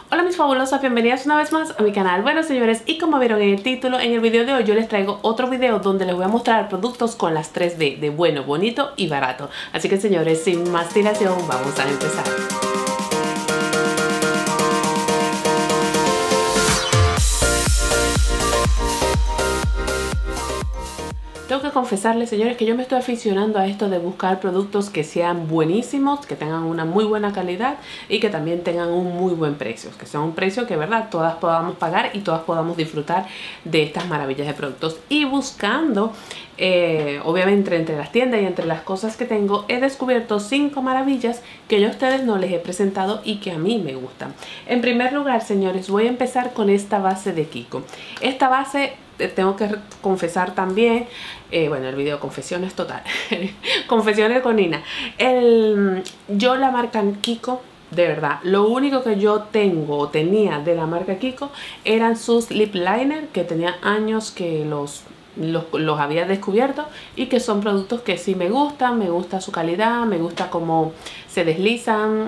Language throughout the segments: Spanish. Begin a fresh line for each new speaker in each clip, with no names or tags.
Hola mis fabulosas, bienvenidas una vez más a mi canal. Bueno señores, y como vieron en el título, en el video de hoy yo les traigo otro video donde les voy a mostrar productos con las 3B de bueno, bonito y barato. Así que señores, sin más dilación, vamos a empezar. Tengo que confesarles, señores, que yo me estoy aficionando a esto de buscar productos que sean buenísimos, que tengan una muy buena calidad y que también tengan un muy buen precio. Que sea un precio que, verdad, todas podamos pagar y todas podamos disfrutar de estas maravillas de productos. Y buscando, obviamente, entre las tiendas y entre las cosas que tengo, he descubierto 5 maravillas que yo a ustedes no les he presentado y que a mí me gustan. En primer lugar, señores, voy a empezar con esta base de Kiko. Esta base... tengo que confesar también, bueno, el video confesiones total, confesiones con Nina. Yo la marca Kiko, de verdad, lo único que yo tengo o tenía de la marca Kiko eran sus lip liner, que tenía años que los había descubierto y que son productos que sí me gusta su calidad, me gusta cómo se deslizan,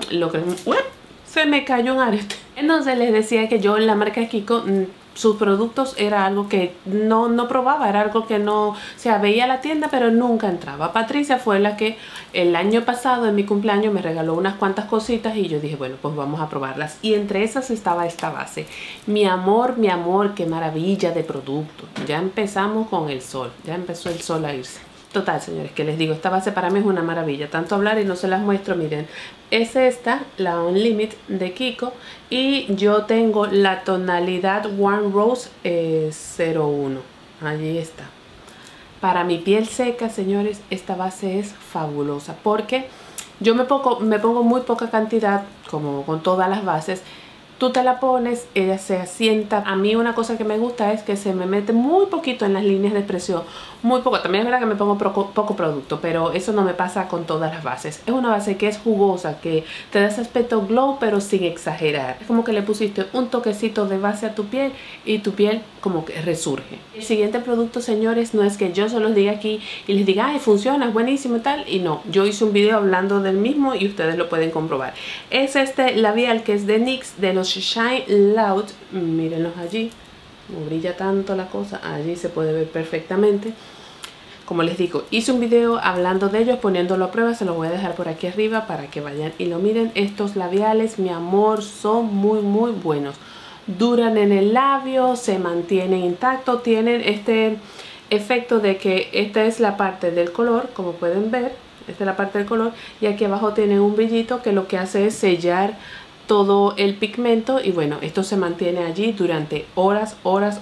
se me cayó un arete. Entonces les decía que yo en la marca Kiko, sus productos era algo que no probaba, era algo que no, o sea, veía la tienda pero nunca entraba. Patricia fue la que el año pasado en mi cumpleaños me regaló unas cuantas cositas y yo dije, bueno, pues vamos a probarlas. Y entre esas estaba esta base. Mi amor, qué maravilla de producto. Ya empezamos con el sol, ya empezó el sol a irse. Total, señores, que les digo, esta base para mí es una maravilla. Tanto hablar y no se las muestro, miren. Es esta, la On Limit de Kiko. Y yo tengo la tonalidad Warm Rose 01. Allí está. Para mi piel seca, señores, esta base es fabulosa. Porque yo me pongo muy poca cantidad, como con todas las bases. Tú te la pones, ella se asienta. A mí una cosa que me gusta es que se me mete muy poquito en las líneas de expresión. Muy poco. También es verdad que me pongo poco producto, pero eso no me pasa con todas las bases. Es una base que es jugosa, que te da ese aspecto glow, pero sin exagerar. Es como que le pusiste un toquecito de base a tu piel y tu piel como que resurge. El siguiente producto, señores, no es que yo se los diga aquí y les diga, ay, funciona, es buenísimo y tal. Y no, yo hice un video hablando del mismo y ustedes lo pueden comprobar. Es este labial que es de NYX, de los Shine Loud. Mírenlos allí. No brilla tanto la cosa, allí se puede ver perfectamente. Como les digo, hice un video hablando de ellos, poniéndolo a prueba, se los voy a dejar por aquí arriba para que vayan y lo miren. Estos labiales, mi amor, son muy buenos. Duran en el labio, se mantienen intactos, tienen este efecto de que esta es la parte del color, como pueden ver, esta es la parte del color, y aquí abajo tienen un brillito que lo que hace es sellar todo el pigmento y bueno, esto se mantiene allí durante horas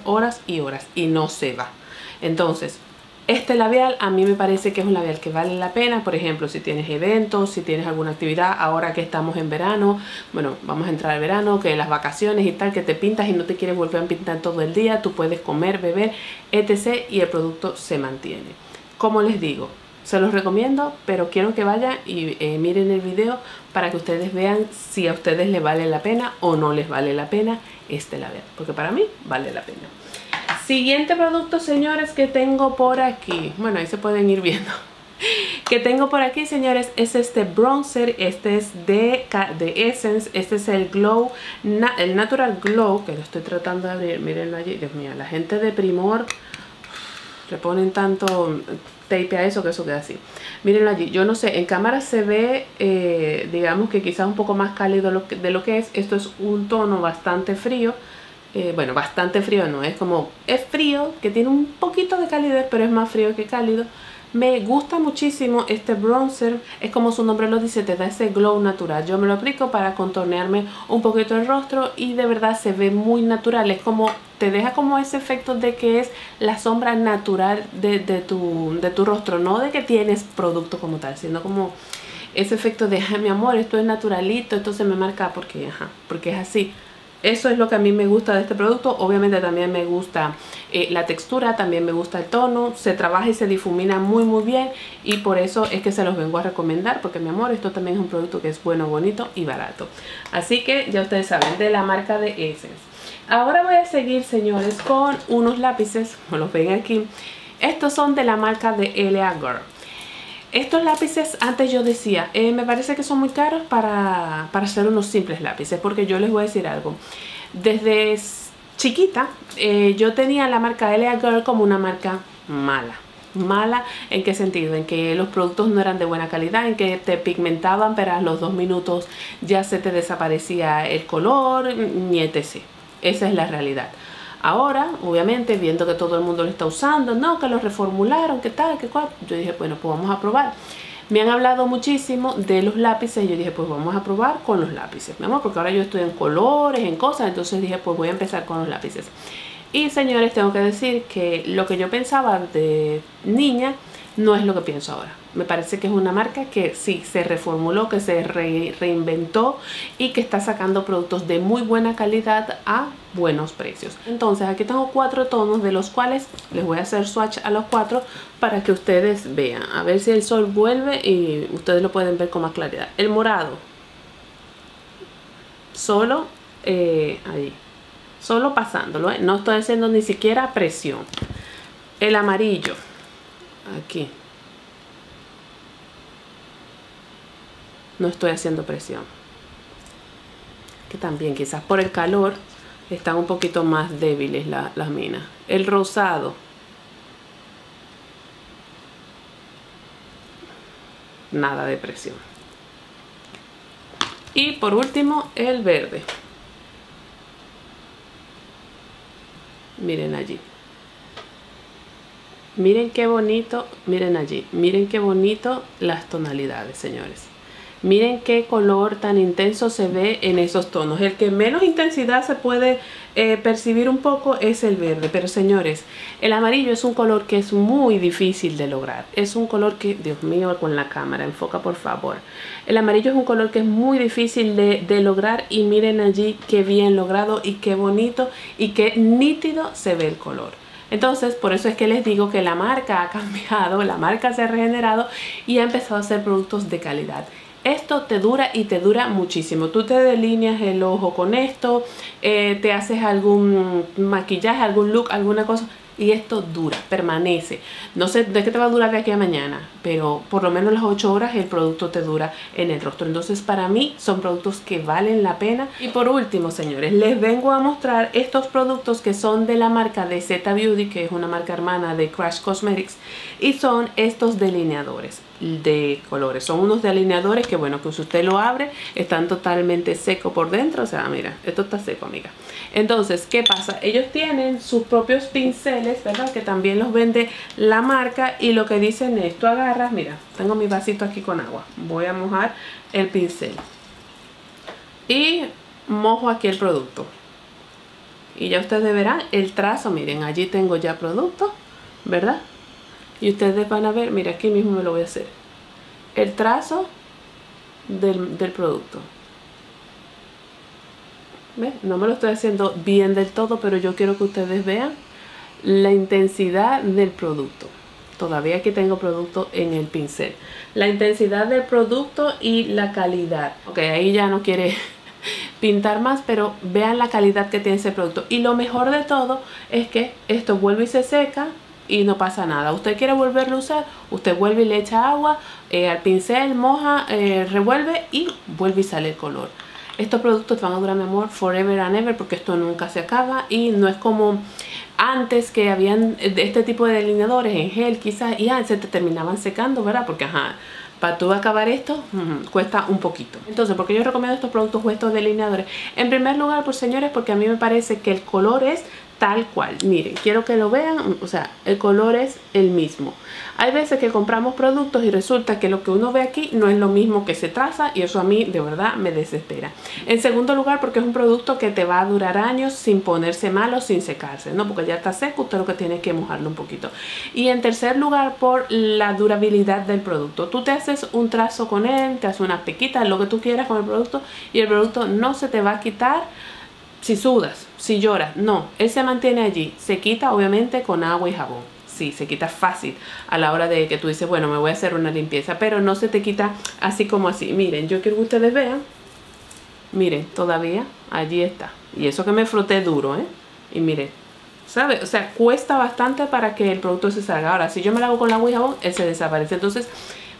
y no se va. Entonces, este labial a mí me parece que es un labial que vale la pena. Por ejemplo, si tienes eventos, si tienes alguna actividad, ahora que estamos en verano, bueno, vamos a entrar al verano, que las vacaciones y tal, que te pintas y no te quieres volver a pintar todo el día, tú puedes comer, beber, etc. y el producto se mantiene. Como les digo, se los recomiendo, pero quiero que vayan y miren el video para que ustedes vean si a ustedes les vale la pena o no les vale la pena este labial, porque para mí vale la pena. Siguiente producto, señores, que tengo por aquí, bueno, ahí se pueden ir viendo, que tengo por aquí, señores, es este bronzer. Este es de Essence. Este es el Glow, el Natural Glow, que lo estoy tratando de abrir, mírenlo allí. Dios mío, la gente de Primor le ponen tanto tape a eso que eso queda así. Mírenlo allí. Yo no sé, en cámara se ve, digamos que quizás un poco más cálido de lo que es. Esto es un tono bastante frío. Bueno, bastante frío no, es como, es frío, que tiene un poquito de calidez, pero es más frío que cálido. Me gusta muchísimo este bronzer, es como su nombre lo dice, te da ese glow natural. Yo me lo aplico para contornearme un poquito el rostro y de verdad se ve muy natural. Es como, te deja como ese efecto de que es la sombra natural de tu rostro, no de que tienes producto como tal, sino como ese efecto de, mi amor, esto es naturalito, esto se me marca porque es así. Eso es lo que a mí me gusta de este producto. Obviamente también me gusta la textura, también me gusta el tono. Se trabaja y se difumina muy bien. Y por eso es que se los vengo a recomendar. Porque mi amor, esto también es un producto que es bueno, bonito y barato. Así que ya ustedes saben, de la marca de Essence. Ahora voy a seguir, señores, con unos lápices. Como los ven aquí. Estos son de la marca de L.A. Girl. Estos lápices, antes yo decía, me parece que son muy caros para hacer unos simples lápices, porque yo les voy a decir algo. Desde chiquita yo tenía la marca Elia Girl como una marca mala. ¿Mala en qué sentido? En que los productos no eran de buena calidad, en que te pigmentaban, pero a los 2 minutos ya se te desaparecía el color, ni etc. Esa es la realidad. Ahora, obviamente, viendo que todo el mundo lo está usando, no, que lo reformularon, que tal, que cual, yo dije, bueno, pues vamos a probar. Me han hablado muchísimo de los lápices y yo dije, pues vamos a probar con los lápices, mi amor, porque ahora yo estoy en colores, en cosas, entonces dije, pues voy a empezar con los lápices. Y señores, tengo que decir que lo que yo pensaba de niña no es lo que pienso ahora. Me parece que es una marca que sí se reformuló, que se reinventó y que está sacando productos de muy buena calidad a buenos precios. Entonces aquí tengo 4 tonos, de los cuales les voy a hacer swatch a los 4 para que ustedes vean. A ver si el sol vuelve y ustedes lo pueden ver con más claridad. El morado, solo ahí. Solo pasándolo, no estoy haciendo ni siquiera presión. El amarillo, aquí. No estoy haciendo presión. Que también quizás por el calor están un poquito más débiles las minas. El rosado. Nada de presión. Y por último, el verde. Miren allí. Miren qué bonito, miren allí. Miren qué bonito las tonalidades, señores. Miren qué color tan intenso se ve en esos tonos. El que menos intensidad se puede percibir un poco es el verde. Pero señores, el amarillo es un color que es muy difícil de lograr. Es un color que, Dios mío, con la cámara, enfoca por favor. El amarillo es un color que es muy difícil de lograr. Y miren allí qué bien logrado y qué bonito y qué nítido se ve el color. Entonces, por eso es que les digo que la marca ha cambiado, la marca se ha regenerado y ha empezado a hacer productos de calidad. Esto te dura y te dura muchísimo. Tú te delineas el ojo con esto, te haces algún maquillaje, algún look, alguna cosa y esto dura, permanece. No sé de qué te va a durar de aquí a mañana, pero por lo menos las 8 horas el producto te dura en el rostro. Entonces para mí son productos que valen la pena. Y por último, señores, les vengo a mostrar estos productos que son de la marca de Zeta Beauty, que es una marca hermana de Crash Cosmetics, y son estos delineadores de colores. Son unos delineadores que, bueno, que si usted lo abre están totalmente secos por dentro. O sea, mira, esto está seco, amiga. Entonces, ¿qué pasa? Ellos tienen sus propios pinceles, ¿verdad? Que también los vende la marca y lo que dicen es, tú agarras, mira, tengo mi vasito aquí con agua, voy a mojar el pincel y mojo aquí el producto y ya ustedes verán el trazo. Miren, allí tengo ya producto, ¿verdad? Y ustedes van a ver, mira, aquí mismo me lo voy a hacer, el trazo del producto. ¿Ven? No me lo estoy haciendo bien del todo, pero yo quiero que ustedes vean la intensidad del producto. Todavía aquí tengo producto en el pincel. La intensidad del producto y la calidad. Ok, ahí ya no quiere pintar más, pero vean la calidad que tiene ese producto. Y lo mejor de todo es que esto vuelve y se seca y no pasa nada. Usted quiere volverlo a usar, usted vuelve y le echa agua al pincel, moja, revuelve y vuelve y sale el color. Estos productos van a durar, mi amor, forever and ever, porque esto nunca se acaba y no es como antes que habían este tipo de delineadores en gel quizás y se te terminaban secando, ¿verdad? Porque ajá, para tú acabar esto cuesta un poquito. Entonces, ¿por qué yo recomiendo estos productos o estos delineadores? En primer lugar, pues señores, porque a mí me parece que el color es tal cual. Miren, quiero que lo vean, o sea, el color es el mismo. Hay veces que compramos productos y resulta que lo que uno ve aquí no es lo mismo que se traza y eso a mí de verdad me desespera. En segundo lugar, porque es un producto que te va a durar años sin ponerse malo, sin secarse, ¿no? Porque ya está seco, usted lo que tiene que mojarlo un poquito. Y en tercer lugar, por la durabilidad del producto. Tú te haces un trazo con él, te haces unas pequitas, lo que tú quieras con el producto y el producto no se te va a quitar si sudas, si lloras. No, él se mantiene allí. Se quita obviamente con agua y jabón. Sí, se quita fácil a la hora de que tú dices, bueno, me voy a hacer una limpieza, pero no se te quita así como así. Miren, yo quiero que ustedes vean. Miren, todavía allí está. Y eso que me froté duro, ¿eh? Y miren, ¿sabe? O sea, cuesta bastante para que el producto se salga. Ahora, si yo me lo hago con agua y jabón, él se desaparece. Entonces,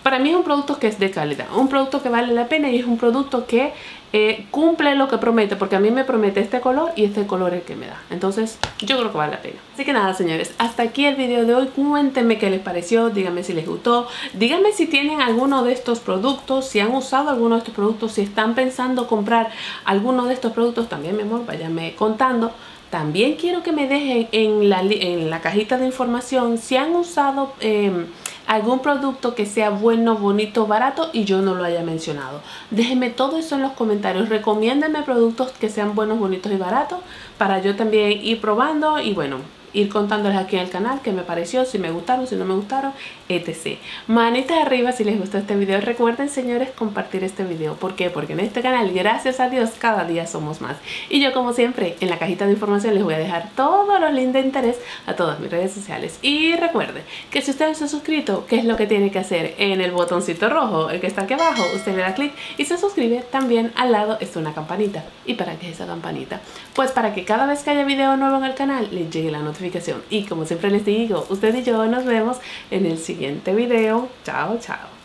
para mí es un producto que es de calidad, un producto que vale la pena y es un producto que cumple lo que promete, porque a mí me promete este color y este color es el que me da. Entonces yo creo que vale la pena. Así que nada, señores, hasta aquí el video de hoy. Cuéntenme qué les pareció, díganme si les gustó, díganme si tienen alguno de estos productos, si han usado alguno de estos productos, si están pensando comprar alguno de estos productos. También, mi amor, váyanme contando. También quiero que me dejen en la cajita de información si han usado algún producto que sea bueno, bonito, barato y yo no lo haya mencionado. Déjenme todo eso en los comentarios. Recomiéndenme productos que sean buenos, bonitos y baratos para yo también ir probando y bueno, ir contándoles aquí en el canal qué me pareció, si me gustaron, si no me gustaron, etc. Manitas arriba si les gustó este video. Recuerden, señores, compartir este video. ¿Por qué? Porque en este canal, gracias a Dios, cada día somos más. Y yo, como siempre, en la cajita de información les voy a dejar todos los links de interés a todas mis redes sociales. Y recuerden que si usted no se ha suscrito, ¿qué es lo que tiene que hacer? En el botoncito rojo, el que está aquí abajo, usted le da clic y se suscribe. También al lado está una campanita. ¿Y para qué es esa campanita? Pues para que cada vez que haya video nuevo en el canal, les llegue la notificación. Y como siempre les digo, usted y yo nos vemos en el siguiente video. Chao, chao.